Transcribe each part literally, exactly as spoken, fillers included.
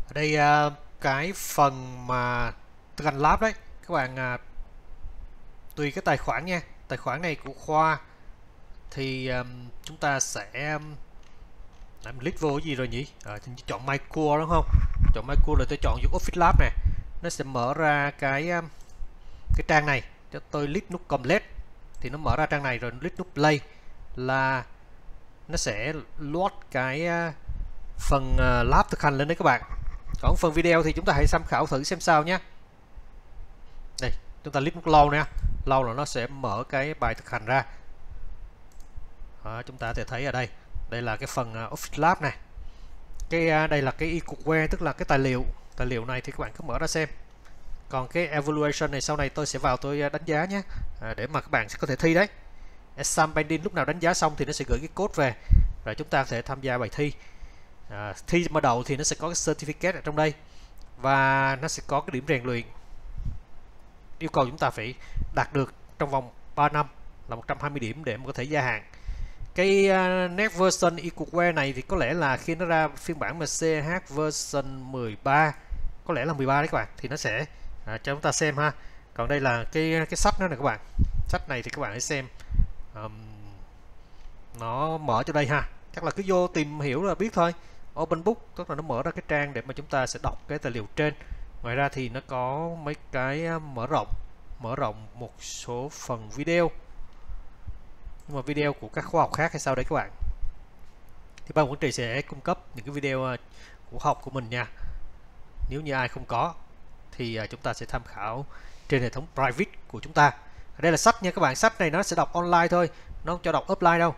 Ở đây uh, cái phần mà thực hành lab đấy các bạn, uh, tùy cái tài khoản nha. Tài khoản này của Khoa thì um, chúng ta sẽ um, mình click vô cái gì rồi nhỉ? À, chọn My Course đúng không? Chọn My Course rồi tôi chọn dùng Office Lab nè, nó sẽ mở ra cái um, cái trang này. Cho tôi click nút Complete thì nó mở ra trang này, rồi click nút Play là nó sẽ load cái uh, phần uh, lab thực hành lên đấy các bạn. Còn phần video thì chúng ta hãy tham khảo thử xem sao nhé. Đây, chúng ta click nút Load nè, Load là nó sẽ mở cái bài thực hành ra. Đó, chúng ta có thể thấy ở đây, đây là cái phần uh, Office Lab này. Cái uh, đây là cái e-courseware, tức là cái tài liệu. Tài liệu này thì các bạn cứ mở ra xem. Còn cái evaluation này sau này tôi sẽ vào tôi uh, đánh giá nhé, à, để mà các bạn sẽ có thể thi đấy. Exam pending, lúc nào đánh giá xong thì nó sẽ gửi cái code về, rồi chúng ta có thể tham gia bài thi. À, thi mà đậu thì nó sẽ có cái certificate ở trong đây, và nó sẽ có cái điểm rèn luyện yêu cầu chúng ta phải đạt được trong vòng ba năm là một trăm hai mươi điểm để mà có thể gia hạn. Cái uh, next version e-courseware này thì có lẽ là khi nó ra phiên bản mà xê hát version mười ba, có lẽ là mười ba đấy các bạn, thì nó sẽ à, cho chúng ta xem ha. Còn đây là cái cái sách nữa này các bạn. Sách này thì các bạn hãy xem, um, nó mở cho đây ha, chắc là cứ vô tìm hiểu là biết thôi. Open book tức là nó mở ra cái trang để mà chúng ta sẽ đọc cái tài liệu trên. Ngoài ra thì nó có mấy cái mở rộng, mở rộng một số phần video, nhưng mà video của các khóa học khác hay sao đấy các bạn. Thì ban quản trị sẽ cung cấp những cái video của học của mình nha. Nếu như ai không có thì chúng ta sẽ tham khảo trên hệ thống private của chúng ta. Đây là sách nha các bạn, sách này nó sẽ đọc online thôi, nó không cho đọc offline đâu.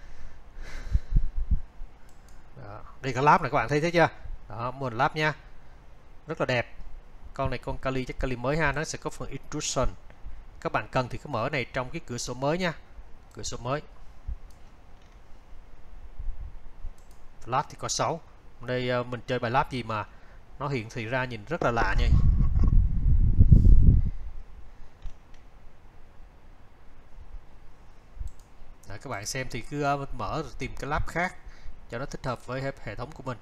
Đó, đây cái lab này các bạn thấy thế chưa? Đó, một lab nha, rất là đẹp. Con này con Kali, chắc Kali mới ha, nó sẽ có phần intrusion. Các bạn cần thì cứ mở này trong cái cửa sổ mới nha, cửa sổ mới. Lab thì có sáu. Đây mình chơi bài lab gì mà nó hiển thị ra nhìn rất là lạ nha. Đấy, các bạn xem thì cứ mở rồi tìm cái lab khác cho nó thích hợp với hệ thống của mình.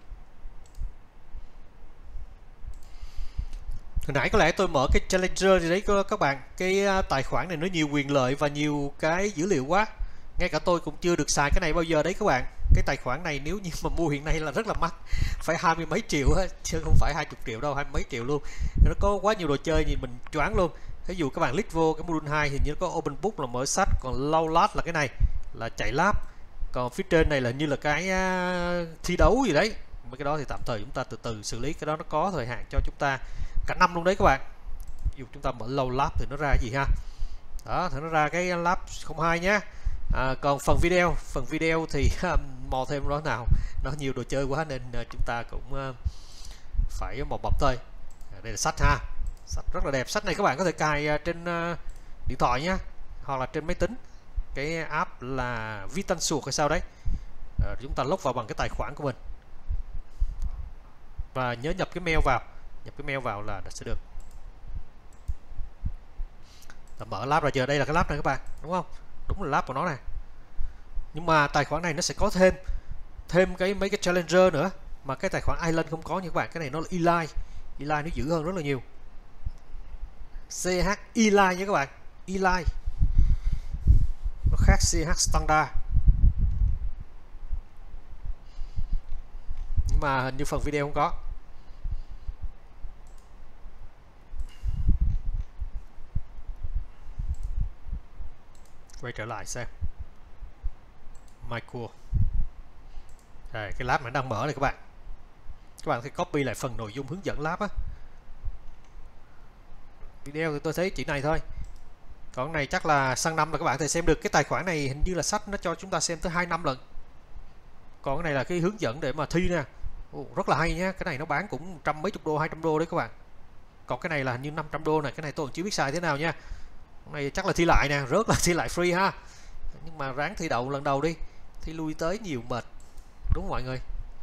Hồi nãy có lẽ tôi mở cái Challenger gì đấy các bạn. Cái tài khoản này nó nhiều quyền lợi và nhiều cái dữ liệu quá, ngay cả tôi cũng chưa được xài cái này bao giờ đấy các bạn. Cái tài khoản này nếu như mà mua hiện nay là rất là mắc, phải hai mươi mấy triệu á, chứ không phải hai mươi triệu đâu, hai mươi mấy triệu luôn. Nó có quá nhiều đồ chơi nhìn mình choáng luôn. Ví dụ các bạn click vô cái module hai thì như có open book là mở sách, còn low last là cái này là chạy lab, còn phía trên này là như là cái uh, thi đấu gì đấy. Mấy cái đó thì tạm thời chúng ta từ từ xử lý, cái đó nó có thời hạn cho chúng ta cả năm luôn đấy các bạn. Dù chúng ta mở low lab thì nó ra cái gì ha. Đó, thì nó ra cái lab không hai nhé. À, còn phần video, phần video thì mò thêm đó nào, nó nhiều đồ chơi quá nên uh, chúng ta cũng uh, phải mò bập thôi. À, đây là sách ha, sách rất là đẹp. Sách này các bạn có thể cài uh, trên uh, điện thoại nhé, hoặc là trên máy tính. Cái app là Vitansuột hay sao đấy. À, chúng ta log vào bằng cái tài khoản của mình và nhớ nhập cái mail vào, nhập cái mail vào là sẽ được. Là mở lab rồi, giờ đây là cái lab này các bạn, đúng không? Đúng là lab của nó này. Nhưng mà tài khoản này nó sẽ có thêm thêm cái mấy cái challenger nữa mà cái tài khoản Island không có nha các bạn. Cái này nó là Eli, Eli nó dữ hơn rất là nhiều. xê hát Eli nha các bạn, Eli nó khác xê hát standard. Nhưng mà hình như phần video không có. Quay trở lại xem Michael. Đây, cái lab này đang mở này các bạn. Các bạn phải copy lại phần nội dung hướng dẫn lab á. Video thì tôi thấy chỉ này thôi. Còn này chắc là sang năm là các bạn có thể xem được. Cái tài khoản này hình như là sách nó cho chúng ta xem tới hai năm lần. Còn cái này là cái hướng dẫn để mà thi nè. Ồ, rất là hay nhá. Cái này nó bán cũng một trăm mấy chục đô, hai trăm đô đấy các bạn. Còn cái này là hình như năm trăm đô này. Cái này tôi còn chưa biết xài thế nào nha. Cái này chắc là thi lại nè, rớt là thi lại free ha. Nhưng mà ráng thi đậu lần đầu đi, thi lui tới nhiều mệt, đúng không mọi người?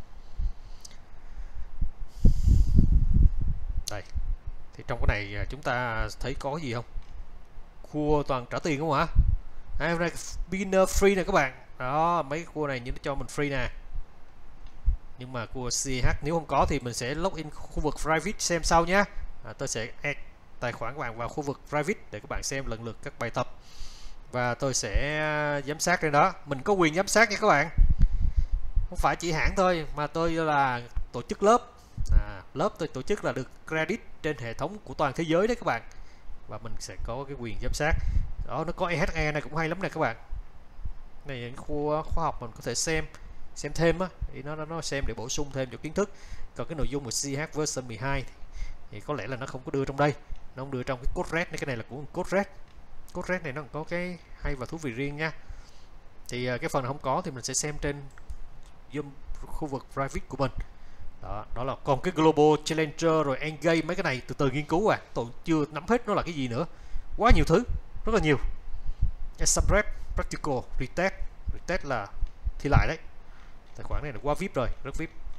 Đây, thì trong cái này chúng ta thấy có gì không? Cua toàn trả tiền không hả? À, đây beginner free này các bạn. Đó, mấy cua này như nó cho mình free nè. Nhưng mà của xê hát nếu không có thì mình sẽ login khu vực private xem sau nhé. À, tôi sẽ add tài khoản của bạn vào khu vực private để các bạn xem lần lượt các bài tập, và tôi sẽ giám sát trên đó. Mình có quyền giám sát nha các bạn, không phải chỉ hãng thôi, mà tôi là tổ chức lớp. À, lớp tôi tổ chức là được credit trên hệ thống của toàn thế giới đấy các bạn, và mình sẽ có cái quyền giám sát đó. Nó có e hát e này cũng hay lắm nè các bạn, này những khu khoa học mình có thể xem xem thêm á, thì nó nó xem để bổ sung thêm cho kiến thức. Còn cái nội dung của xê hát version mười hai thì, thì có lẽ là nó không có đưa trong đây, nó không đưa trong cái code red này. Cái này là của code red, code red này nó có cái hay và thú vị riêng nha. Thì cái phần không có thì mình sẽ xem trên zoom khu vực private của mình đó. Đó là còn cái global challenger rồi engage, mấy cái này từ từ nghiên cứu. À, tôi chưa nắm hết nó là cái gì nữa, quá nhiều thứ, rất là nhiều. Subret practical retest, retest là thi lại đấy. Tài khoản này là quá vip rồi, rất vip.